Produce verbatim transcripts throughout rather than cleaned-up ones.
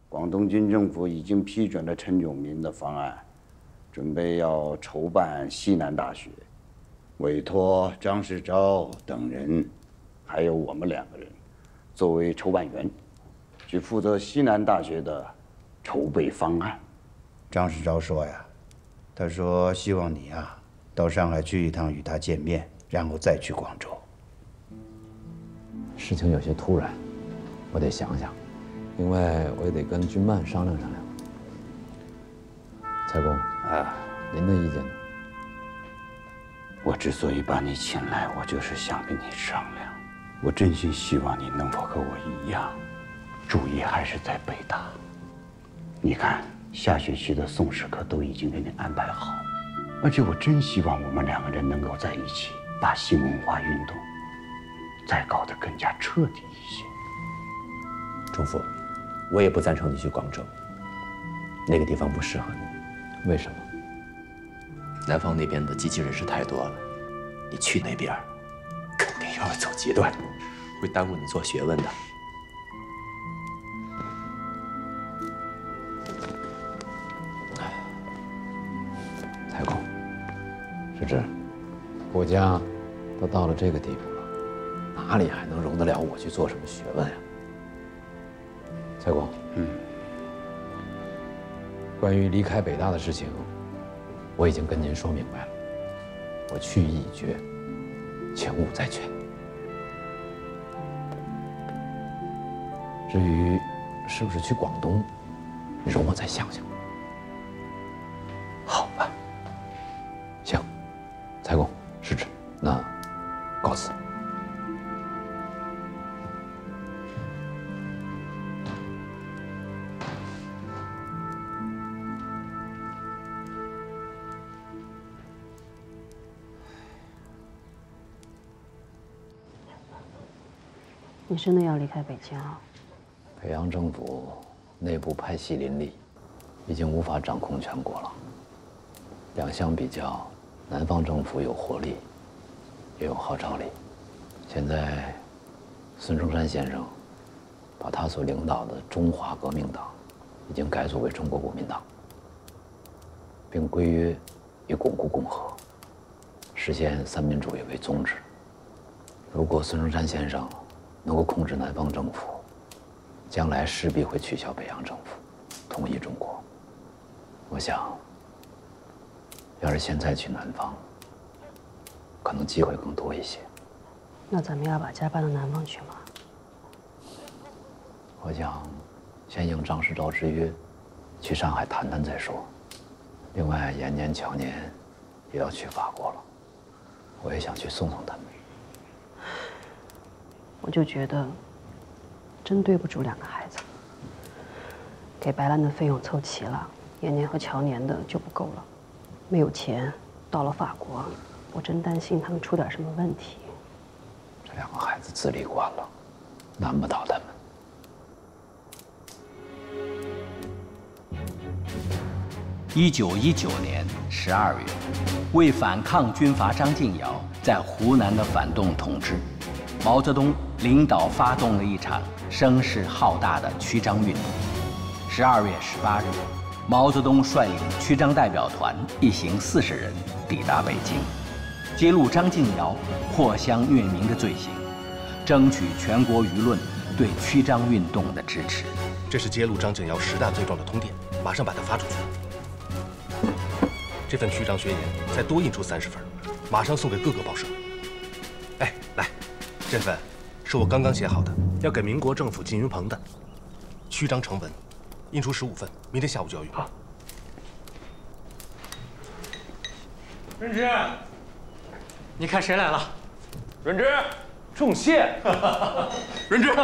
广东军政府已经批准了陈炯明的方案，准备要筹办西南大学，委托张世钊等人，还有我们两个人，作为筹办员，去负责西南大学的筹备方案。张世钊说呀，他说希望你啊到上海去一趟与他见面，然后再去广州。 事情有些突然，我得想想，另外我也得跟君曼商量商量。蔡公啊，您的意见呢？ 我之所以把你请来，我就是想跟你商量。我真心希望你能否和我一样，主意还是在北大。你看，下学期的宋史课都已经给你安排好，而且我真希望我们两个人能够在一起，把新文化运动再搞得更加彻底一些。 钟父，我也不赞成你去广州，那个地方不适合你。 为什么？ 南方那边的激进人士太多了，你去那边，肯定又要走极端，会耽误你做学问的。 太公，世之，国家都到了这个地步了，哪里还能容得了我去做什么学问呀？蔡公，嗯，关于离开北大的事情，我已经跟您说明白了，我去意已决，请勿再劝。至于是不是去广东，容我再想想。 好吧。 行，蔡公，世之，那告辞。 你真的要离开北京啊？ 北洋政府内部派系林立，已经无法掌控全国了。两相比较，南方政府有活力，也有号召力。现在，孙中山先生把他所领导的中华革命党已经改组为中国国民党，并规约以巩固共和，实现三民主义为宗旨。如果孙中山先生能够控制南方政府，将来势必会取消北洋政府，统一中国。我想，要是现在去南方，可能机会更多一些。 那咱们要把家搬到南方去吗？ 我想，先应张世钊之约，去上海谈谈再说。另外，延年、乔年也要去法国了，我也想去送送他们。 我就觉得，真对不住两个孩子。给白兰的费用凑齐了，延年和乔年的就不够了。没有钱，到了法国，我真担心他们出点什么问题。 这两个孩子自立惯了，难不倒他们。 一九一九年十二月，为反抗军阀张敬尧在湖南的反动统治，毛泽东领导发动了一场声势浩大的驱张运动。十二月十八日，毛泽东率领驱张代表团一行四十人抵达北京，揭露张敬尧破乡虐民的罪行，争取全国舆论对驱张运动的支持。 这是揭露张敬尧十大罪状的通电，马上把它发出去。这份驱张宣言再多印出三十份，马上送给各个报社。哎，来，这份是我刚刚写好的，要给民国政府靳云鹏的驱张成文，印出十五份，明天下午就要用。好。 润之，你看谁来了？润之，仲谢。 润之，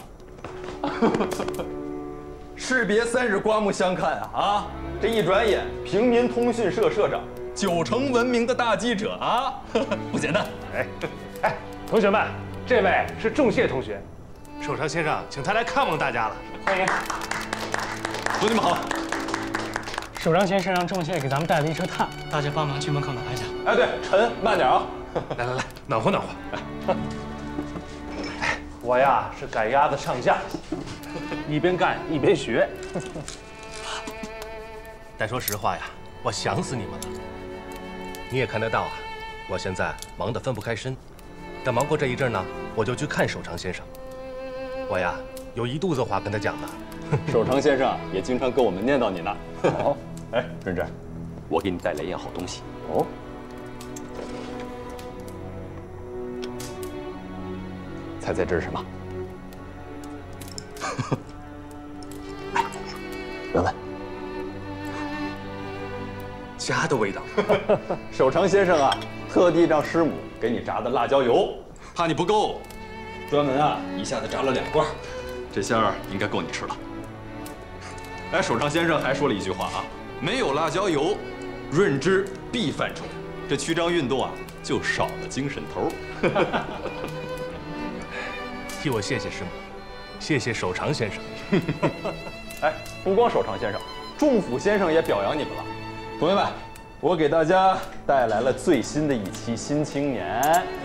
士别三日，刮目相看啊！啊，这一转眼，平民通讯社社长，九成闻名的大记者啊，不简单。 哎，哎，同学们，这位是仲谢同学， 首长先生请他来看望大家了， 欢迎。 同学们好。 首长先生让仲谢给咱们带了一车炭，大家帮忙去门口拿一下。 哎，对，陈，慢点啊！ 来来来，暖和暖和。 哎，我呀是赶鸭子上架。 一边干一边学。但说实话呀，我想死你们了。你也看得到啊，我现在忙得分不开身。等忙过这一阵呢，我就去看守常先生。我呀，有一肚子话跟他讲呢。 守常先生也经常跟我们念叨你呢。 哦， 哎，润之， 我给你带来一样好东西。 哦。 猜猜这是什么？哎，闻闻， 家的味道。守常先生啊，特地让师母给你炸的辣椒油，怕你不够，专门啊一下子炸了两罐，这馅儿应该够你吃了。哎，守常先生还说了一句话啊，没有辣椒油，润之必犯愁。这曲张运动啊，就少了精神头。 替我谢谢师母，谢谢守常先生。 哎，不光守常先生，仲甫先生也表扬你们了。同学们，我给大家带来了最新的一期《新青年》。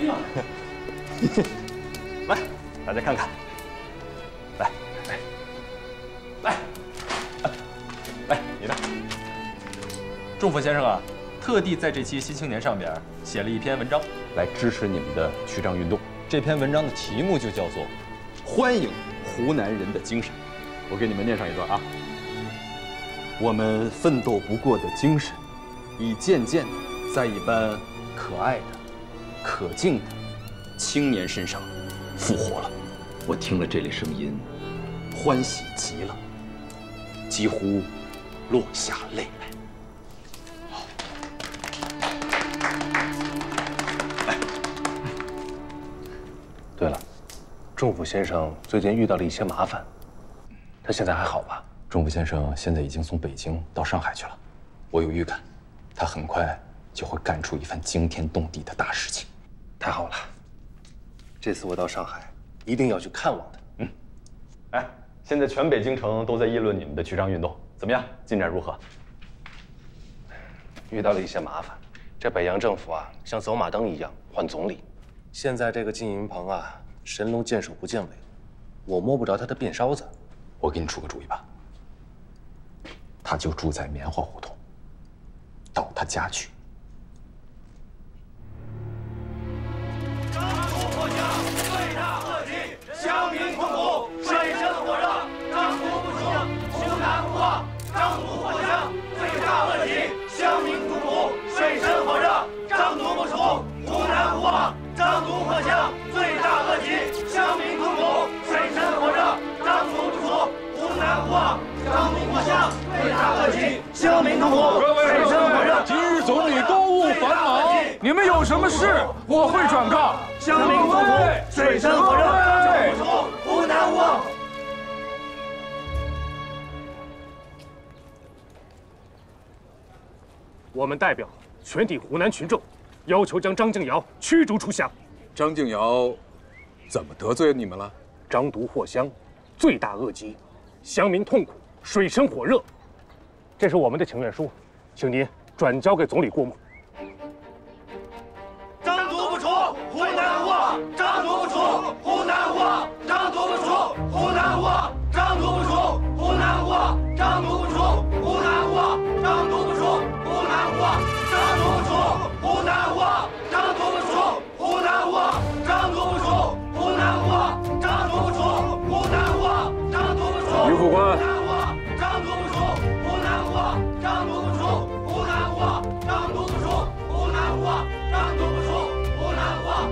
来，大家看看。来，来，来，来，你的。仲甫先生啊，特地在这期《新青年》上边写了一篇文章，来支持你们的曲张运动。 这篇文章的题目就叫做“欢迎湖南人的精神”，我给你们念上一段啊。我们奋斗不过的精神，已渐渐地在一般可爱的、可敬的青年身上复活了。我听了这类声音，欢喜极了，几乎落下泪来。 对了，仲甫先生最近遇到了一些麻烦，他现在还好吧？ 仲甫先生现在已经从北京到上海去了，我有预感，他很快就会干出一番惊天动地的大事情。 太好了，这次我到上海一定要去看望他。 嗯，哎，现在全北京城都在议论你们的曲张运动，怎么样？进展如何？ 遇到了一些麻烦，这北洋政府啊，像走马灯一样换总理。 现在这个靳云鹏啊，神龙见首不见尾，我摸不着他的辫梢子。 我给你出个主意吧，他就住在棉花胡同，到他家去。 张图破晓，最大恶极，乡民痛苦，水深火热。张图不出，湖南不化。张图破晓，最大恶极，乡民痛苦，水深火热。张图不出，湖南不化。 张图破晓，罪大恶极，乡民痛苦，水深火热。张图不出，湖南不化。张图破晓，罪大恶极，乡民痛苦，水深火热。 今日总理公务繁忙，你们有什么事，我会转告。 乡民痛苦，水深火热。张图不出，湖南不化。 我们代表全体湖南群众。 要求将张敬尧驱逐出乡。 张敬尧怎么得罪你们了？ 张毒祸乡，罪大恶极，乡民痛苦，水深火热。这是我们的请愿书，请您转交给总理过目。 张毒不出，湖南不化。张毒不出，湖南不化。张毒不出，湖南不化。张毒不出，湖南不化。张毒不出，湖南不化。张毒不出，湖南不化。张毒不出。 湖南话，张图不出；湖南话，张图不出；湖南话，张图不出；湖南话，张图不出。 于副官， 张图不出；湖南话，张图不出；湖南话，张图不出；湖南话，张图不出；湖南话。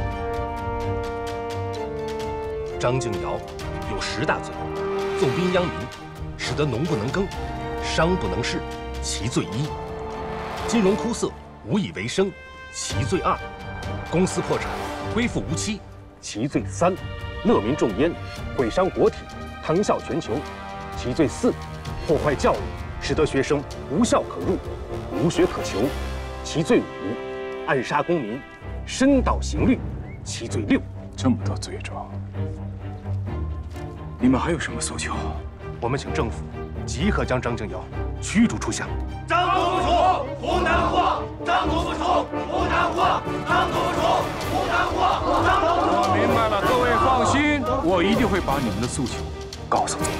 张敬尧有十大罪：纵兵殃民，使得农不能耕，商不能事，其罪一；金融枯涩。 无以为生，其罪二；公司破产，归附无期，其罪三；乐民众烟，毁伤国体，腾啸全球，其罪四；破坏教育，使得学生无校可入，无学可求，其罪五；暗杀公民，深蹈刑律，其罪六。 这么多罪状，你们还有什么诉求？ 我们请政府即刻将张敬尧驱逐出乡。 张图不出，湖南话；张图不出，湖南话；张图不出，湖南话；张图不出。 我明白了，各位放心，我一定会把你们的诉求告诉你。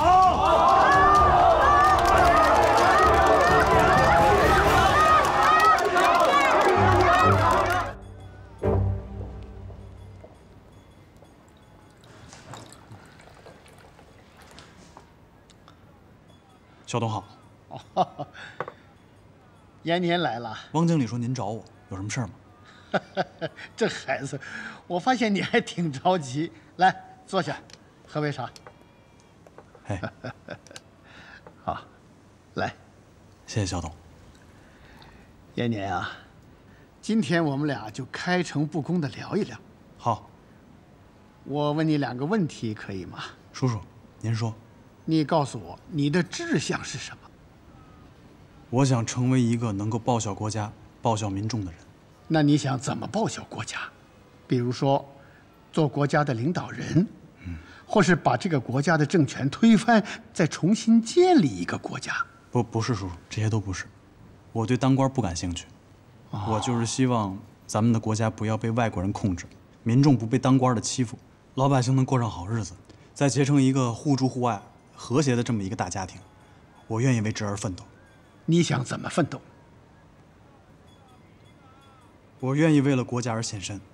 肖董好。 哦，延年来了。 汪经理说您找我，有什么事儿吗？ 这孩子，我发现你还挺着急。来，坐下，喝杯茶。 哎， 好，来， 谢谢肖董。 延年啊，今天我们俩就开诚布公的聊一聊。 好。 我问你两个问题，可以吗？ 叔叔，您说。 你告诉我，你的志向是什么？ 我想成为一个能够报效国家、报效民众的人。 那你想怎么报效国家？比如说，做国家的领导人，嗯，或是把这个国家的政权推翻，再重新建立一个国家？ 不，不是叔叔，这些都不是。我对当官不感兴趣，哦、我就是希望咱们的国家不要被外国人控制，民众不被当官的欺负，老百姓能过上好日子，再结成一个互助互爱、和谐的这么一个大家庭。我愿意为之而奋斗。 你想怎么奋斗？ 我愿意为了国家而献身。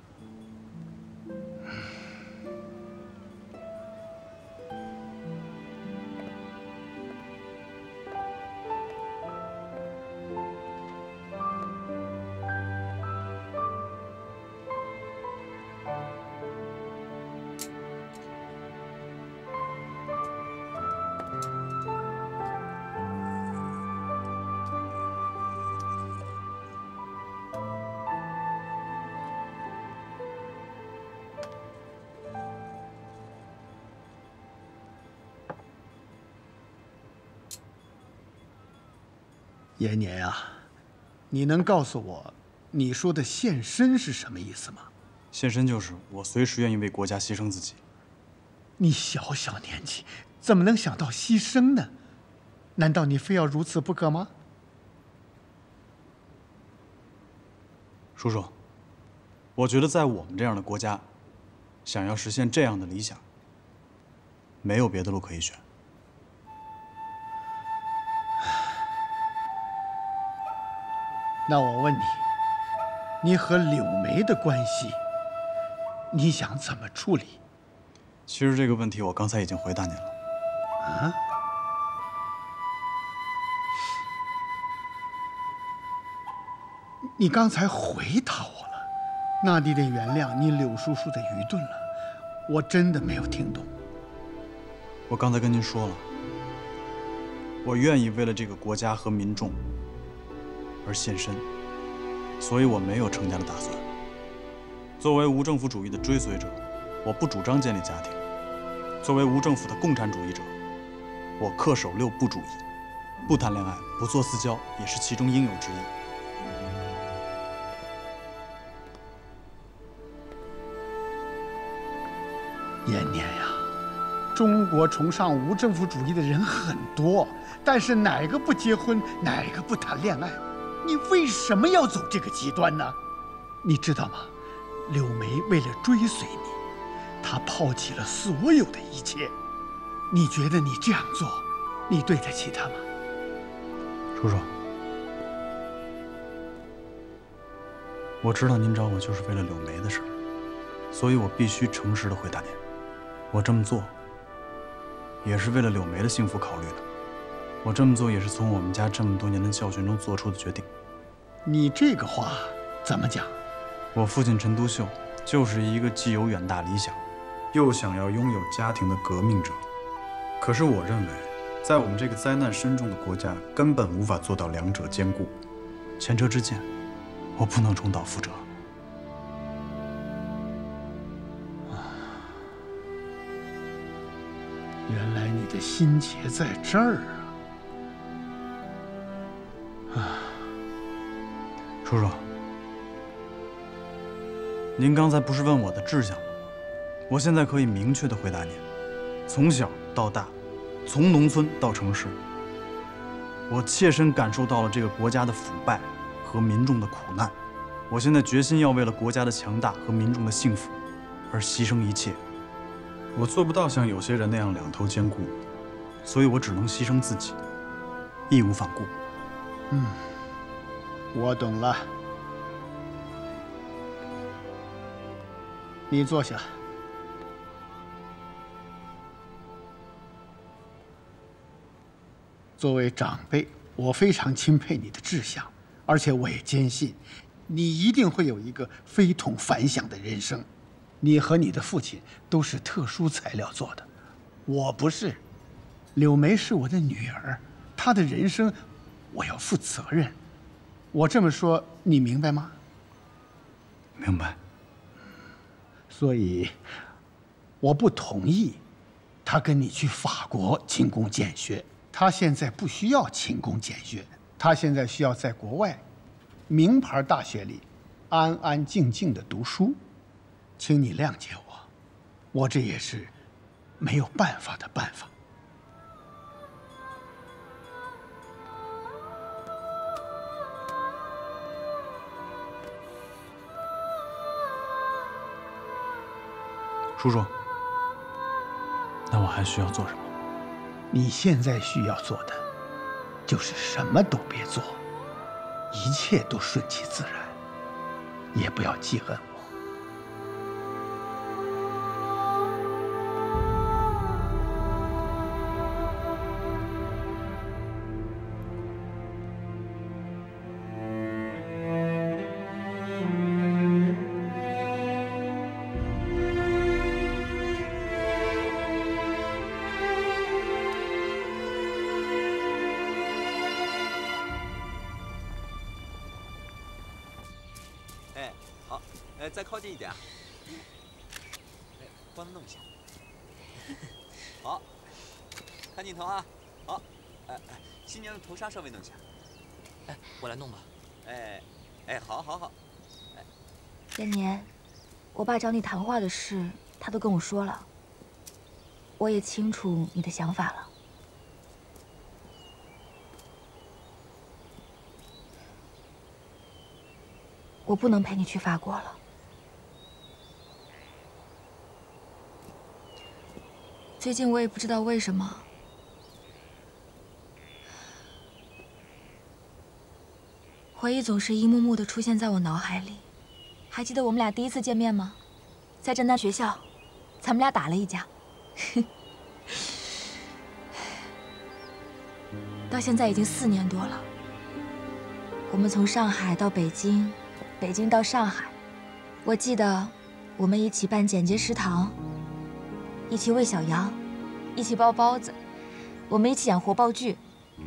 延年啊，你能告诉我，你说的献身是什么意思吗？ 献身就是我随时愿意为国家牺牲自己。 你小小年纪，怎么能想到牺牲呢？难道你非要如此不可吗？ 叔叔，我觉得在我们这样的国家，想要实现这样的理想，没有别的路可以选。 那我问你，你和柳梅的关系，你想怎么处理？ 其实这个问题我刚才已经回答您了。 啊？你刚才回答我了，那你得原谅你柳叔叔的愚钝了，我真的没有听懂。 我刚才跟您说了，我愿意为了这个国家和民众而献身，所以我没有成家的打算。作为无政府主义的追随者，我不主张建立家庭；作为无政府的共产主义者，我恪守六不主义，不谈恋爱，不做私交，也是其中应有之义。 延年呀，中国崇尚无政府主义的人很多，但是哪个不结婚，哪个不谈恋爱？你为什么要走这个极端呢？你知道吗？柳梅为了追随你，她抛弃了所有的一切。你觉得你这样做，你对得起她吗？ 叔叔，我知道您找我就是为了柳梅的事儿，所以我必须诚实的回答您。我这么做，也是为了柳梅的幸福考虑的。我这么做也是从我们家这么多年的教训中做出的决定。 你这个话怎么讲？ 我父亲陈独秀就是一个既有远大理想，又想要拥有家庭的革命者。可是我认为，在我们这个灾难深重的国家，根本无法做到两者兼顾。前车之鉴，我不能重蹈覆辙。 原来你的心结在这儿啊！啊， 叔叔，您刚才不是问我的志向吗？我现在可以明确的回答您：从小到大，从农村到城市，我切身感受到了这个国家的腐败和民众的苦难。我现在决心要为了国家的强大和民众的幸福而牺牲一切。 我做不到像有些人那样两头兼顾，所以我只能牺牲自己，义无反顾。 嗯，我懂了。你坐下。作为长辈，我非常钦佩你的志向，而且我也坚信，你一定会有一个非同凡响的人生。你和你的父亲都是特殊材料做的，我不是。柳梅是我的女儿，她的人生我要负责任。我这么说，你明白吗？ 明白。 所以，我不同意她跟你去法国勤工俭学。她现在不需要勤工俭学，她现在需要在国外名牌大学里安安静静的读书。请你谅解我，我这也是没有办法的办法。 叔叔，那我还需要做什么？ 你现在需要做的，就是什么都别做，一切都顺其自然，也不要记恨我。 再靠近一点，哎，帮他弄一下。好，看镜头啊。好，哎哎，新娘的头纱稍微弄一下。 哎，我来弄吧。 哎，哎，好，好，好。 哎，延年，我爸找你谈话的事，他都跟我说了。我也清楚你的想法了。我不能陪你去法国了。最近我也不知道为什么，回忆总是一幕幕的出现在我脑海里。还记得我们俩第一次见面吗？在侦探学校，咱们俩打了一架。到现在已经四年多了，我们从上海到北京，北京到上海。我记得我们一起办简洁食堂。一起喂小羊，一起包包子，我们一起演活报剧，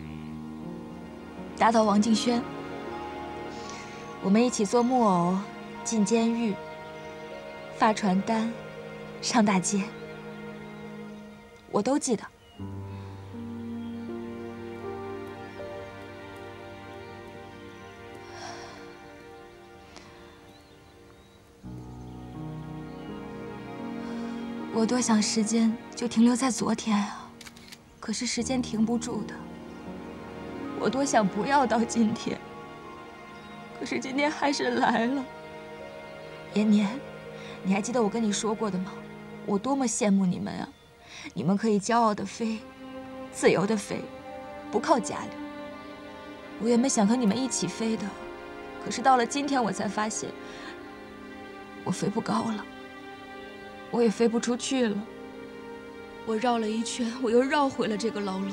打倒王敬轩。我们一起做木偶，进监狱，发传单，上大街，我都记得。我多想时间就停留在昨天啊，可是时间停不住的。我多想不要到今天，可是今天还是来了。延年，你还记得我跟你说过的吗？我多么羡慕你们啊！你们可以骄傲的飞，自由的飞，不靠家里。我原本想和你们一起飞的，可是到了今天，我才发现我飞不高了。我也飞不出去了。我绕了一圈，我又绕回了这个牢笼。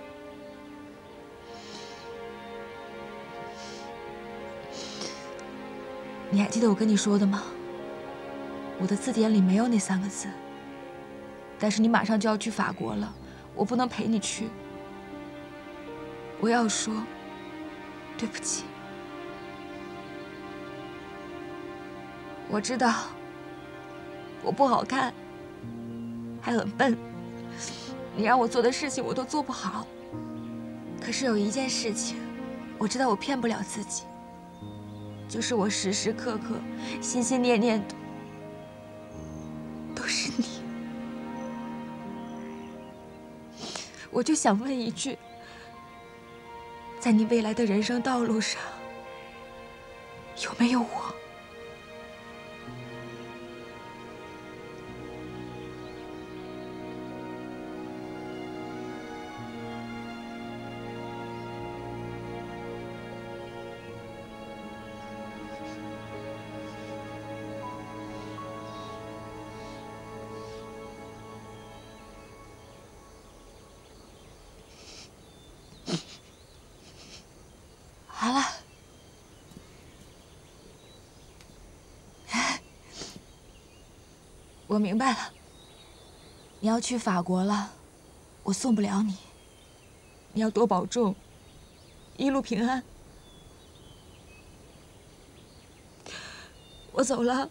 你还记得我跟你说的吗？我的字典里没有那三个字。但是你马上就要去法国了，我不能陪你去。我要说，对不起。我知道。我不好看，还很笨，你让我做的事情我都做不好。可是有一件事情，我知道我骗不了自己，就是我时时刻刻心心念念的都是你。我就想问一句，在你未来的人生道路上，有没有我？ 我明白了，你要去法国了，我送不了你。你要多保重，一路平安。我走了。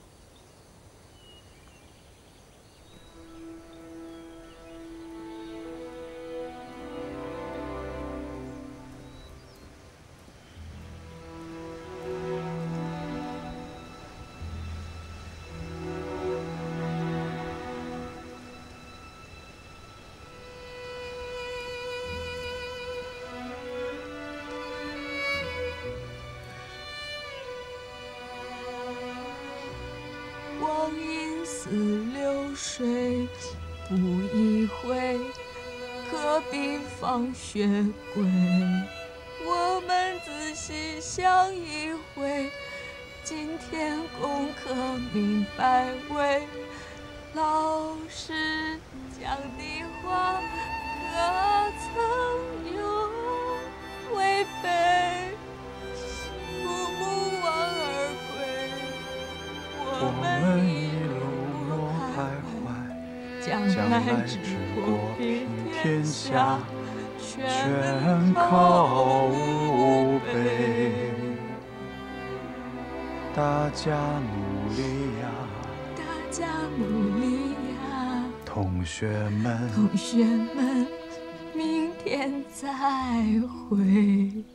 光阴似流水，不一回，可比放学归。我们仔细想一回，今天功课明白未？老师讲的话，可曾有违背？父母望而归。 我们一路路徘徊，将来之国平天下，全靠吾辈。 大家努力呀， 大家努力呀， 同学们， 同学们，明天再会。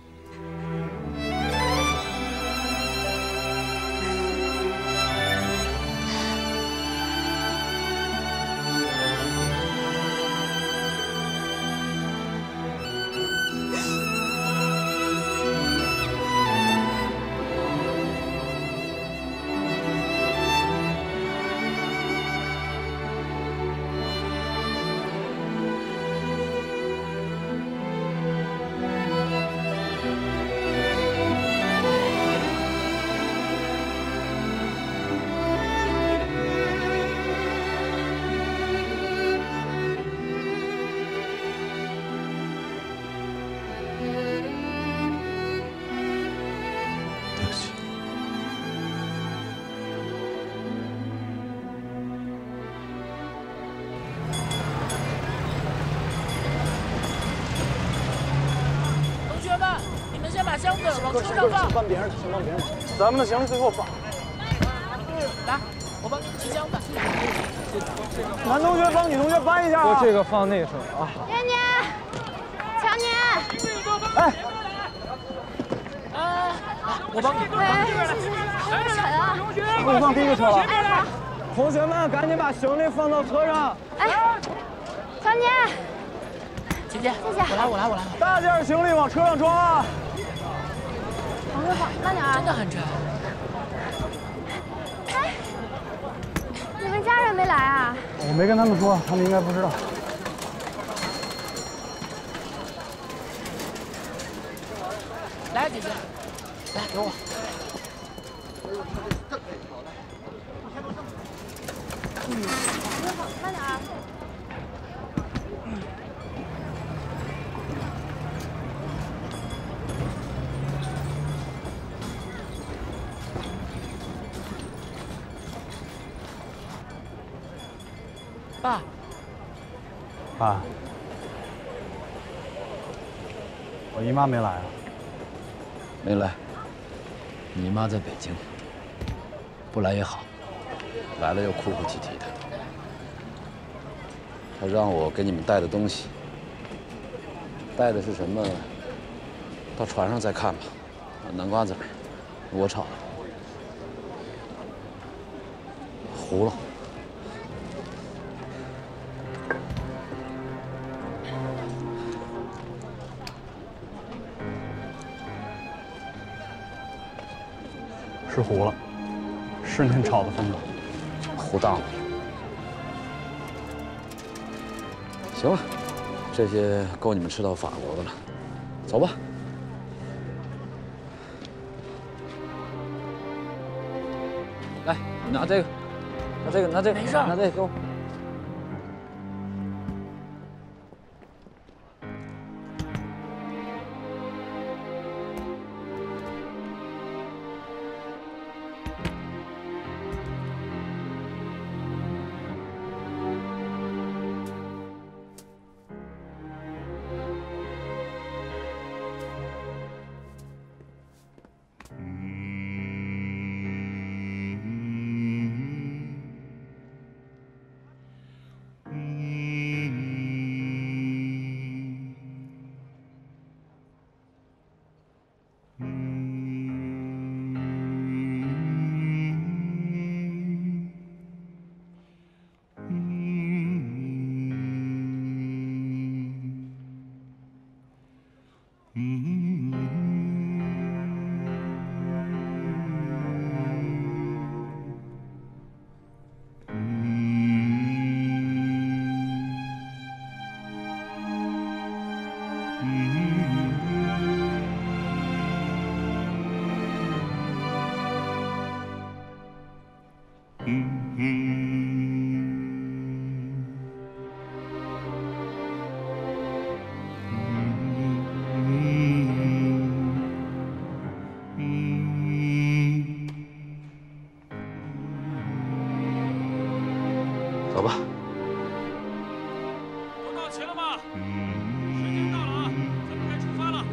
箱子往车上放， 放别人的，先放别人的，咱们的行李最后放。 来，我帮你提箱子。 男同学帮女同学搬一下啊。 这个放那头啊。 年年，强年。 哎。 啊，我帮你。 哎，行行行，好沉啊。 我放第一个车了。 哎，好。 同学们，赶紧把行李放到车上。 哎，强年。 姐姐， 谢谢。 我来，我来，我来。 大件行李往车上装啊。 往这放，慢点啊！ 真的很沉。 哎，你们家人没来啊？ 我没跟他们说，他们应该不知道。 来，姐姐，来给我。 嗯，慢点啊！ 爸， 爸，我姨妈没来啊？ 没来。你妈在北京，不来也好，来了又哭哭啼啼的。她让我给你们带的东西，带的是什么？到船上再看吧。南瓜子儿，我炒的，糊了。 是糊了，是您炒的风格， 糊当了。行了，这些够你们吃到法国的了，走吧。来，你拿这个，拿这个，拿这个， 没事， 拿这个给我。 走吧。 都到齐了吗？时间到了啊，咱们该出发了。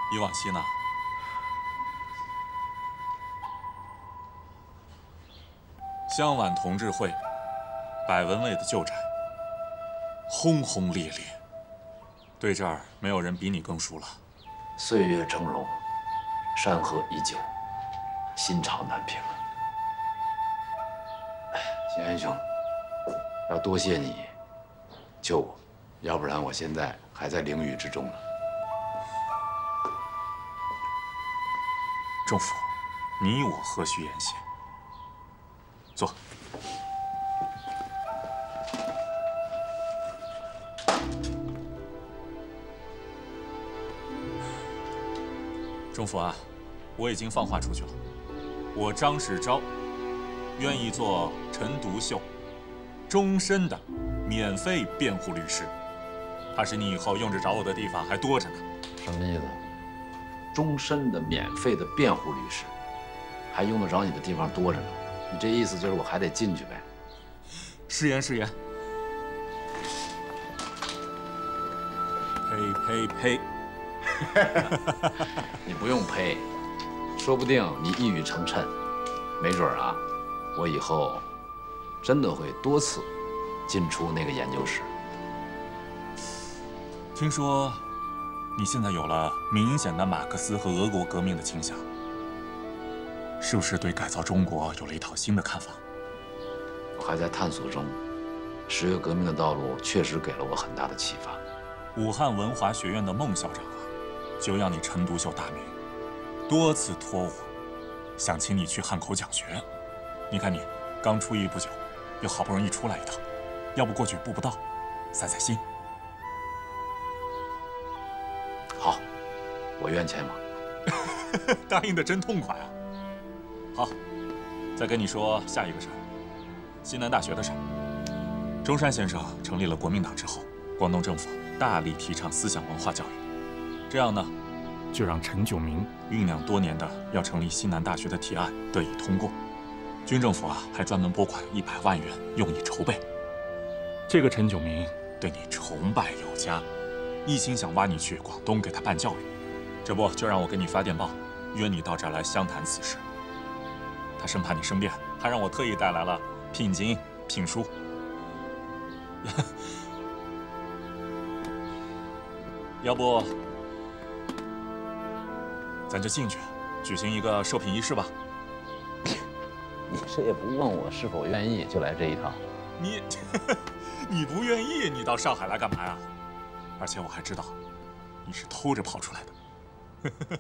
忆往昔呢，湘皖同志会，百文卫的旧宅，轰轰烈烈。对这儿没有人比你更熟了。 岁月峥嵘，山河依旧，心潮难平。秦元兄，要多谢你救我，要不然我现在还在囹圄之中呢。 仲甫，你我何须言谢？坐。仲甫啊，我已经放话出去了，我张世钊愿意做陈独秀终身的免费辩护律师，怕是你以后用着着我的地方还多着呢。 什么意思？终身的免费的辩护律师，还用得着你的地方多着呢？你这意思就是我还得进去呗？ 誓言，誓言。呸呸呸！ 你不用呸，说不定你一语成谶，没准啊，我以后真的会多次进出那个研究室。 听说你现在有了明显的马克思和俄国革命的倾向，是不是对改造中国有了一套新的看法？ 我还在探索中，十月革命的道路确实给了我很大的启发。 武汉文华学院的孟校长啊，就要你陈独秀大名，多次托我，想请你去汉口讲学。你看你刚出狱不久，又好不容易出来一趟，要不过去步步道，散散心。 好，我愿前往。 答应的真痛快啊！好，再跟你说下一个事儿，西南大学的事儿。中山先生成立了国民党之后，广东政府大力提倡思想文化教育，这样呢，就让陈炯明酝酿多年的要成立西南大学的提案得以通过。军政府啊，还专门拨款一百万元用以筹备。这个陈炯明对你崇拜有加，一心想挖你去广东给他办教育，这不就让我给你发电报，约你到这儿来相谈此事。他生怕你生变，还让我特意带来了聘金、聘书。要不，咱就进去举行一个授聘仪式吧。 你这也不问我是否愿意，就来这一套。 你，你不愿意，你到上海来干嘛呀？而且我还知道，你是偷着跑出来的。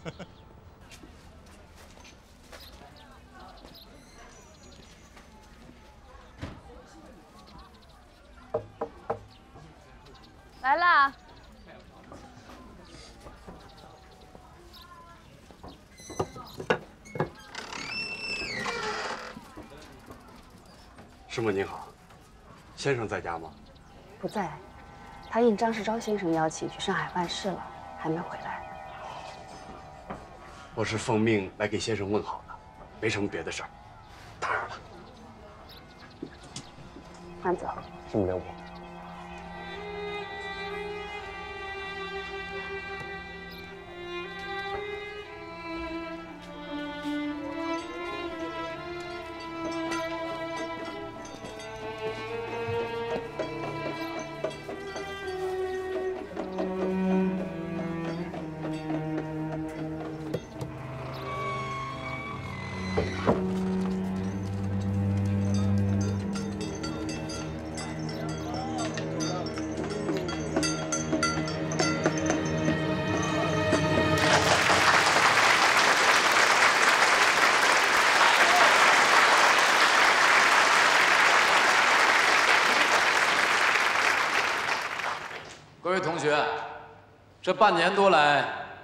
来啦！ 师母您好，先生在家吗？ 不在，他应张世钊先生邀请去上海办事了，还没回来。 我是奉命来给先生问好的，没什么别的事儿，打扰了。 慢走。 师母留步。 各位同学，这半年多来，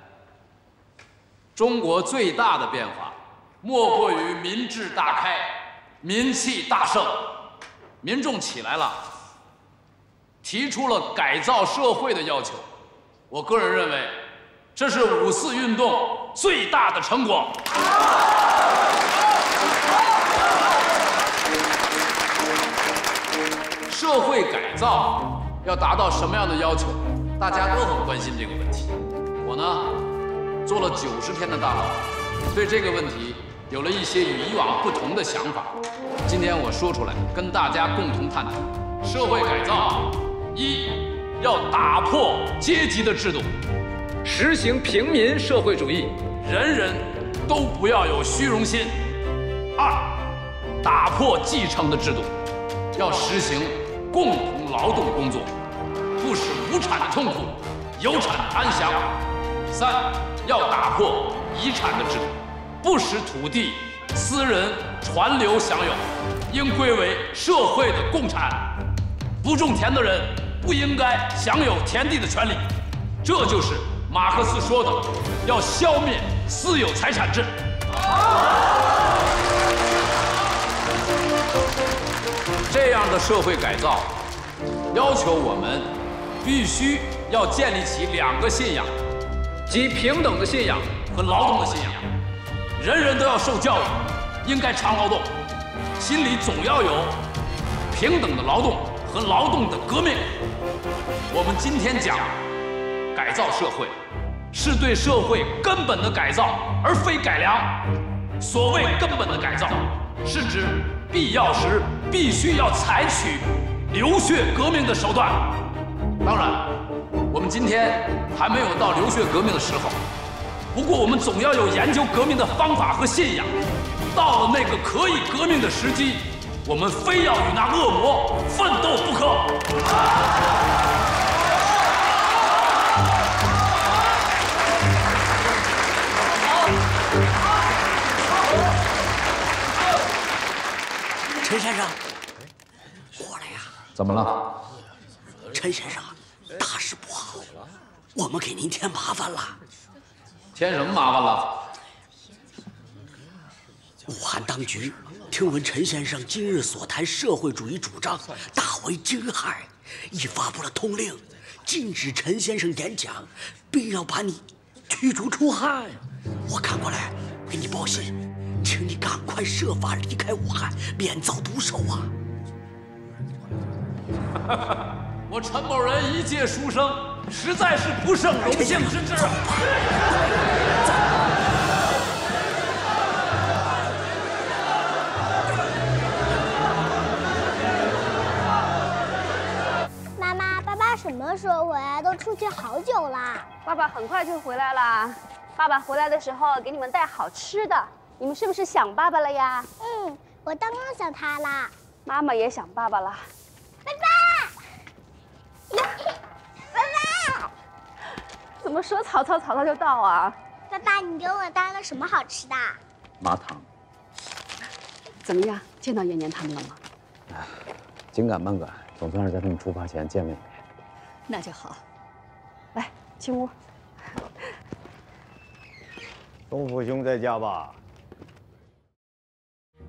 中国最大的变化，莫过于民智大开，民气大盛，民众起来了，提出了改造社会的要求。我个人认为，这是五四运动最大的成果。社会改造要达到什么样的要求，大家都很关心这个问题。我呢， 做了九十天的大牢，对这个问题有了一些与以往不同的想法。今天我说出来，跟大家共同探讨。社会改造，一要打破阶级的制度，实行平民社会主义，人人都不要有虚荣心。二，打破继承的制度，要实行共同劳动工作，不使无产的痛苦，有产安详。三，要打破遗产的制度，不使土地私人传流享有，应归为社会的共产。不种田的人不应该享有田地的权利。这就是马克思说的，要消灭私有财产制。这样的社会改造，要求我们必须要建立起两个信仰，即平等的信仰和劳动的信仰。人人都要受教育，应该常劳动，心里总要有平等的劳动和劳动的革命。我们今天讲改造社会，是对社会根本的改造，而非改良。所谓根本的改造，是指必要时必须要采取流血革命的手段。当然，我们今天还没有到流血革命的时候，不过我们总要有研究革命的方法和信仰。到了那个可以革命的时机，我们非要与那恶魔奋斗不可。 陈先生，过来呀！ 怎么了？ 陈先生，大事不好，我们给您添麻烦了。 添什么麻烦了？ 武汉当局听闻陈先生今日所谈社会主义主张大为惊骇，已发布了通令，禁止陈先生演讲，并要把你驱逐出汉。我赶过来给你报信，请你赶快设法离开武汉，免遭毒手啊！ 我陈某人一介书生，实在是不胜荣幸之至。走吧，走。 妈妈，爸爸什么时候回来？都出去好久啦。 爸爸很快就回来啦。爸爸回来的时候给你们带好吃的，你们是不是想爸爸了呀？ 嗯，我刚刚想他啦。 妈妈也想爸爸啦。 爸爸，爸爸， 怎么说曹操曹操就到啊？ 爸爸，你给我带了什么好吃的？ 麻糖。 怎么样？见到妍妍他们了吗？ 紧赶慢赶，总算是在他们出发前见面一面。 那就好。来，进屋。 东府兄在家吧？